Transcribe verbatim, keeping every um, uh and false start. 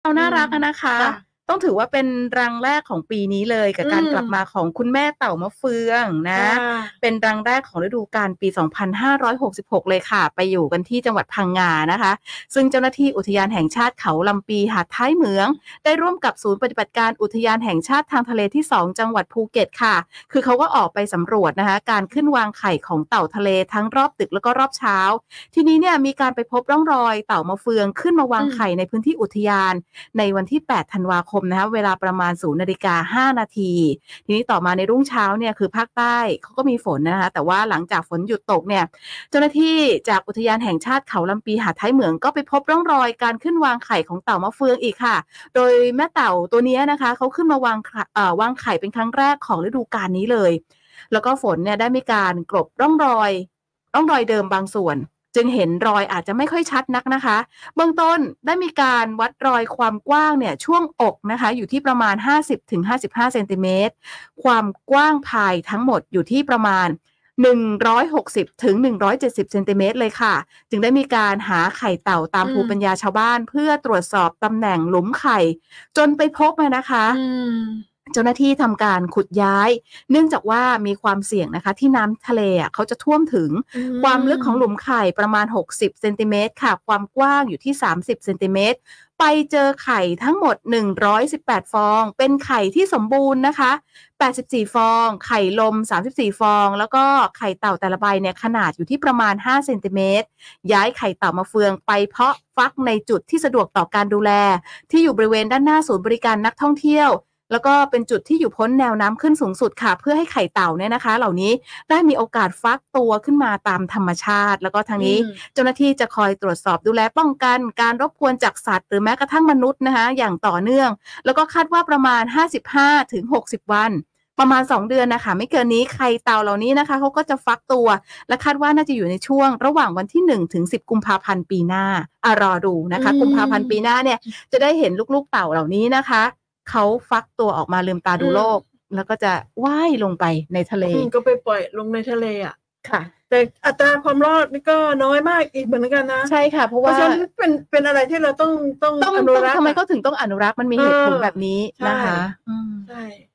เขาน่ารักอะนะคะค่ะต้องถือว่าเป็นรังแรกของปีนี้เลยกับอืการกลับมามของคุณแม่เต่ามะเฟืองคนะ่ะเป็นรังแรกของฤดูกาลปีสองพันห้าร้อยหกสิบหกเลยค่ะไปอยู่กันที่จังหวัดพังงานะคะซึ่งเจ้าหน้าที่อุทยานแห่งชาติเขาลำปีหาดท้ายเหมืองได้ร่วมกับศูนย์ปฏิบัติการอุทยานแห่งชาติทางทะเลที่สองจังหวัดภูเก็ตค่ะคือเขาก็ออกไปสำรวจนะคะการขึ้นวางไข่ของเต่าทะเลทั้งรอบดึกแล้วก็รอบเช้าทีนี้เนี่ยมีการไปพบร่องรอยเต่ามะเฟืองขึ้นมาวางอืมไข่ในพื้นที่อุทยานในวันที่แปดธันวาคมนะคะเวลาประมาณศูนย์นาฬิกาห้านาทีทีนี้ต่อมาในรุ่งเช้าเนี่ยคือภาคใต้เขาก็มีฝนนะคะแต่ว่าหลังจากฝนหยุดตกเนี่ยเจ้าหน้าที่จากอุทยานแห่งชาติเขาลำปีหาดท้ายเหมืองก็ไปพบร่องรอยการขึ้นวางไข่ของเต่ามะเฟืองอีกค่ะโดยแม่เต่าตัวนี้นะคะเขาขึ้นมาวางไข่เอ่อวางไข่เป็นครั้งแรกของฤดูกาลนี้เลยแล้วก็ฝนเนี่ยได้มีการกลบร่องรอยร่องรอยเดิมบางส่วนจึงเห็นรอยอาจจะไม่ค่อยชัดนักนะคะเบื้องต้นได้มีการวัดรอยความกว้างเนี่ยช่วงอกนะคะอยู่ที่ประมาณ ห้าสิบถึงห้าสิบห้า เซนติเมตรความกว้างพายทั้งหมดอยู่ที่ประมาณหนึ่งร้อยหกสิบถึงหนึ่งร้อยเจ็ดสิบเซนติเมตรเลยค่ะจึงได้มีการหาไข่เต่าตามอืมภูมิปัญญาชาวบ้านเพื่อตรวจสอบตำแหน่งหลุมไข่จนไปพบอะนะคะอืมเจ้าหน้าที่ทำการขุดย้ายเนื่องจากว่ามีความเสี่ยงนะคะที่น้ำทะเลอะเขาจะท่วมถึงอืความลึกของหลุมมไข่ประมาณหกสิบเซนติเมตรค่ะความกว้างอยู่ที่สามสิบเซนติเมตรไปเจอไข่ทั้งหมดหนึ่งร้อยสิบแปดฟองเป็นไข่ที่สมบูรณ์นะคะแปดสิบสี่ฟองไข่ลมสามสิบสี่ฟองแล้วก็ไข่เต่าแต่ละใบเนี่ยขนาดอยู่ที่ประมาณห้าเซนติเมตรย้ายไข่เต่ามาเฟืองไปเพาะฟักในจุดที่สะดวกต่อการดูแลที่อยู่บริเวณด้านหน้าศูนย์บริการนักท่องเที่ยวแล้วก็เป็นจุดที่อยู่พ้นแนวน้ำขึ้นสูงสุดค่ะเพื่อให้ไข่เต่าเนี่ยนะคะเหล่านี้ได้มีโอกาสฟักตัวขึ้นมาตามธรรมชาติแล้วก็ทางอืนี้มเจ้าหน้าที่จะคอยตรวจสอบดูแลป้องกันการรบกวนจากสัตว์หรือแม้กระทั่งมนุษย์นะคะอย่างต่อเนื่องแล้วก็คาดว่าประมาณ ห้าสิบห้าถึงหกสิบ วันประมาณสองเดือนน่ะค่ะไม่เกินนี้ไข่เต่าเหล่านี้นะคะเขาก็จะฟักตัวและคาดว่าน่าจะอยู่ในช่วงระหว่างวันที่หนึ่งถึงสิบกุมภาพันธ์ปีหน้าอ่ารอดูอืนะคะกุมภาพันธ์ปีหมน้าเนี่ยจะได้เห็นลูกๆเต่าเหล่านี้นะคะเขาฟักตัวออกมาลืมตาอืดูโลกมแล้วก็จะว่ายลงไปในทะเลอืมก็ไปปล่อยลงในทะเลอะค่ะแต่อัตราความรอดนี่ก็น้อยมากอีกเหมือนกันนะใช่ค่ะเพราะว่าเพราะฉะนั้นเป็นเป็นอะไรที่เราต้องต้องต้องอนุต้องทำไมรักษ์อะเขาถึงต้องอนุรักษ์มันมีเอเหตุผลอแบบนี้ใช่นะคะอืมใช่